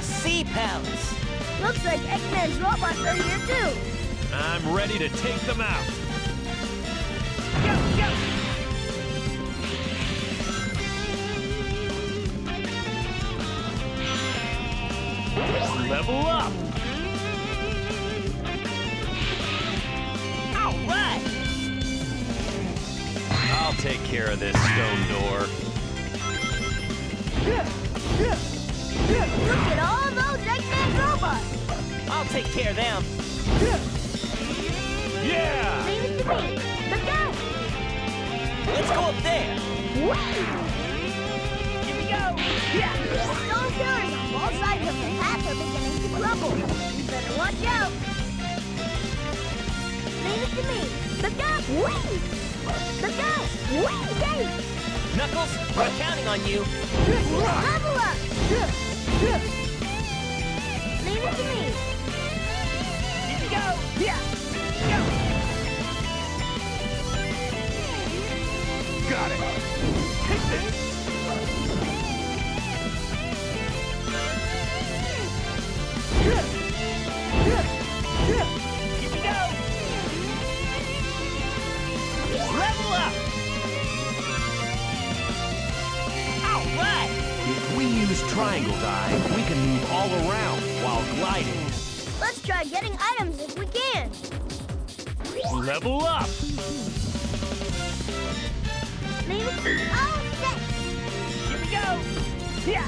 A sea palace. Looks like Eggman's robots are here too. I'm ready to take them out. Go, go! Level up. All right. I'll take care of this stone door. Look at all those Eggman robots. I'll take care of them. Yeah! Leave it to me. Look out! Let's go up there. Here we go. Yeah. The stone pillars on both sides of the path are beginning to crumble. You better watch out. Leave it to me. Look out! Look out! Hey! Knuckles, we're counting on you. Level up! Leave it to me. Here we go. Yeah. Go. Got it. Take this. Here we go. Level up. All right. If we use triangle dive, we can move all around while gliding. Let's try getting items if we can. Level up. Leave it to me. All set. Here we go. Yeah.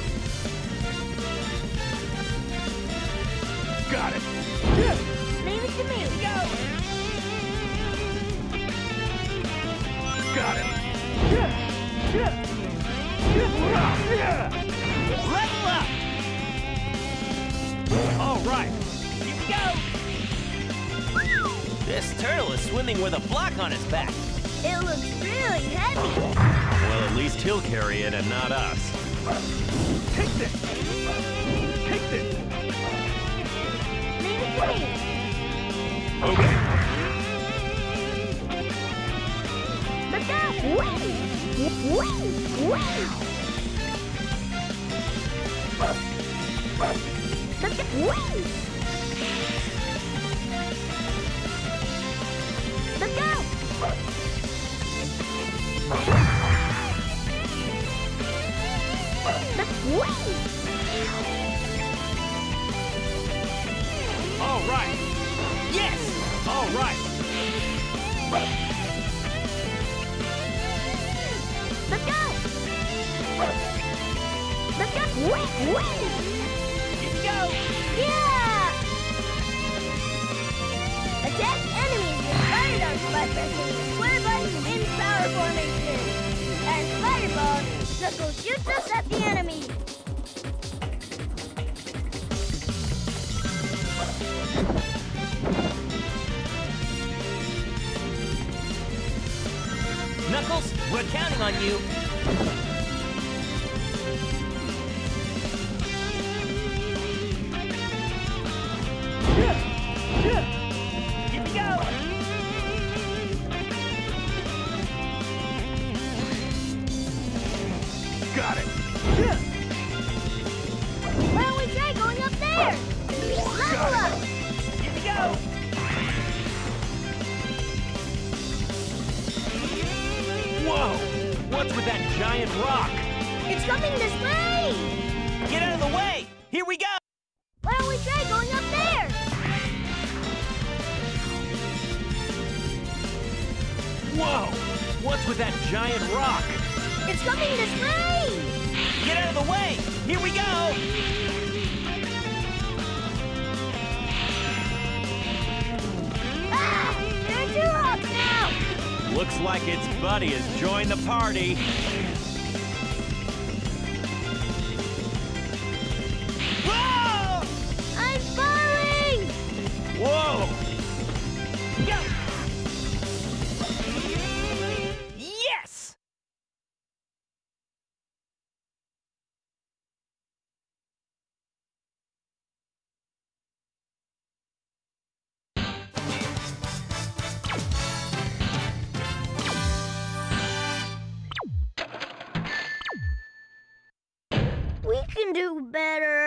Got it. Leave it to me. Here we go. Got it. Level up. All right. Here we go. This turtle is swimming with a block on his back. It looks really heavy. Well, at least he'll carry it and not us. Take this. Take this. Leave it to me. Okay. Look out! Look out! Look out! All right. Yes. All right. Look out! Look out! Here we go. Yeah! Attack enemies with fire darts by pressing the square button in power formation. As Fireball, Knuckles shoots us at the enemy. Knuckles, we're counting on you. Here we go. Got it. Why don't we try going up there? Level up! Here we go. Whoa! What's with that giant rock? It's coming this way! Get out of the way. Here we go. Why don't we try going up there? Whoa! What's with that giant rock? It's coming this way! Get out of the way. Here we go. Ah! There are two rocks now! Looks like its buddy has joined the party. Whoa! I'm falling! Whoa! Go. Yes. We can do better.